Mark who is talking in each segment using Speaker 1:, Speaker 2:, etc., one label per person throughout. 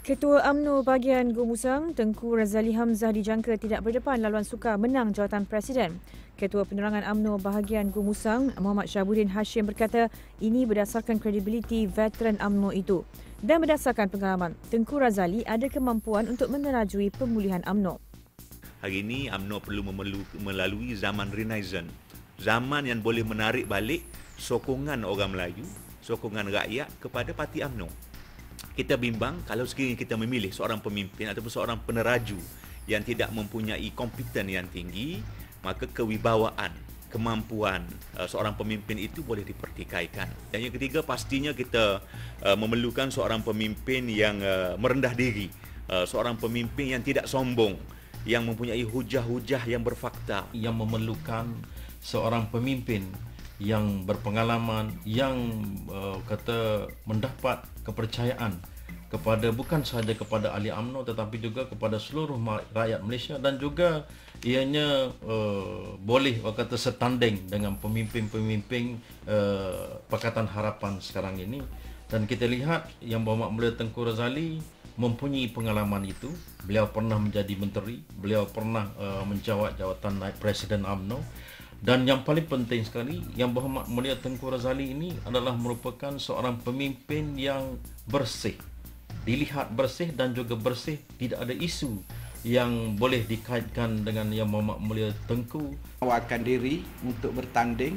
Speaker 1: Ketua UMNO bahagian Gumusang, Tengku Razali Hamzah dijangka tidak berdepan laluan sukar menang jawatan Presiden. Ketua Penerangan UMNO bahagian Gumusang, Muhammad Syabuddin Hashim berkata ini berdasarkan kredibiliti veteran UMNO itu. Dan berdasarkan pengalaman, Tengku Razali ada kemampuan untuk menerajui pemulihan UMNO.
Speaker 2: Hari ini UMNO perlu melalui zaman Renaissance. Zaman yang boleh menarik balik sokongan orang Melayu, sokongan rakyat kepada parti UMNO. Kita bimbang kalau sekiranya kita memilih seorang pemimpin ataupun seorang peneraju yang tidak mempunyai kompeten yang tinggi, maka kewibawaan, kemampuan seorang pemimpin itu boleh dipertikaikan. Dan yang ketiga, pastinya kita memerlukan seorang pemimpin yang merendah diri, seorang pemimpin yang tidak sombong, yang mempunyai hujah-hujah yang berfakta.
Speaker 3: Yang memerlukan seorang pemimpin yang berpengalaman, yang mendapat kepercayaan kepada bukan sahaja kepada ahli UMNO tetapi juga kepada seluruh rakyat Malaysia, dan juga ianya boleh setanding dengan pemimpin-pemimpin Pakatan Harapan sekarang ini. Dan kita lihat Yang Berhormat Mulia Tengku Razali mempunyai pengalaman itu. Beliau pernah menjadi menteri, beliau pernah menjawat jawatan naib Presiden UMNO. Dan yang paling penting sekali, Yang Berhormat Mulia Tengku Razali ini adalah merupakan seorang pemimpin yang bersih. Dilihat bersih dan juga bersih, tidak ada isu yang boleh dikaitkan dengan Yang Berhormat Mulia Tengku.
Speaker 4: Menawarkan diri untuk bertanding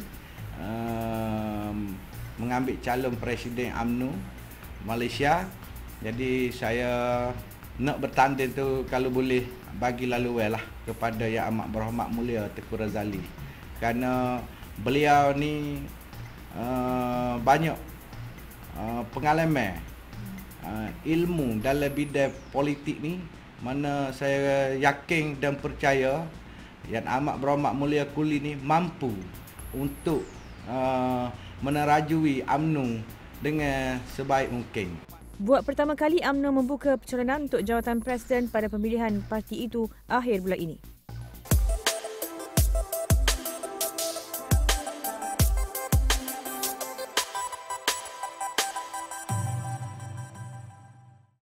Speaker 4: mengambil calon Presiden UMNO Malaysia. Jadi saya nak bertanding tu kalau boleh bagi lalu lah kepada Yang Amat Berhormat Mulia Tengku Razali. Kerana beliau ni banyak pengalaman, ilmu dalam bidang politik ni, mana saya yakin dan percaya Yang Amat Berhormat Mulia Kuli ni mampu untuk menerajui UMNO dengan sebaik mungkin.
Speaker 1: Buat pertama kali UMNO membuka pencalonan untuk jawatan Presiden pada pemilihan parti itu akhir bulan ini.